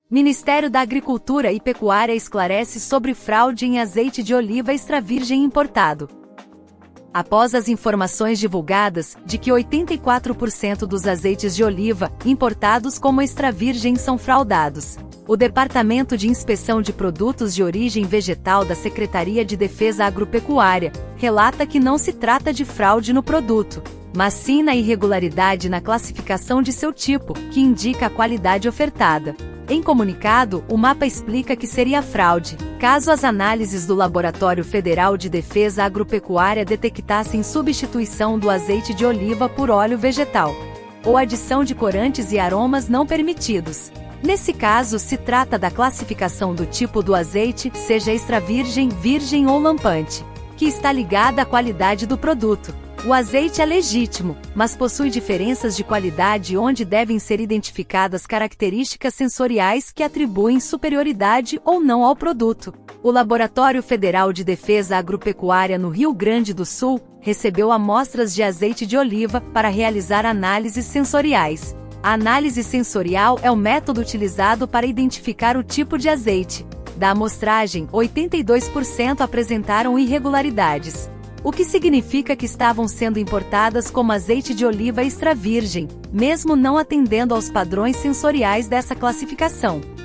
Ministério da Agricultura e Pecuária esclarece sobre fraude em azeite de oliva extra virgem importado. Após as informações divulgadas de que 84% dos azeites de oliva importados como extra virgem são fraudados, o Departamento de Inspeção de Produtos de Origem Vegetal da Secretaria de Defesa Agropecuária relata que não se trata de fraude no produto, mas sim na irregularidade na classificação de seu tipo, que indica a qualidade ofertada. Em comunicado, o MAPA explica que seria fraude, caso as análises do Laboratório Federal de Defesa Agropecuária detectassem substituição do azeite de oliva por óleo vegetal, ou adição de corantes e aromas não permitidos. Nesse caso, se trata da classificação do tipo do azeite, seja extra virgem, virgem ou lampante, que está ligada à qualidade do produto. O azeite é legítimo, mas possui diferenças de qualidade onde devem ser identificadas características sensoriais que atribuem superioridade ou não ao produto. O Laboratório Federal de Defesa Agropecuária no Rio Grande do Sul recebeu amostras de azeite de oliva para realizar análises sensoriais. A análise sensorial é o método utilizado para identificar o tipo de azeite. Da amostragem, 82% apresentaram irregularidades, o que significa que estavam sendo importadas como azeite de oliva extra virgem, mesmo não atendendo aos padrões sensoriais dessa classificação.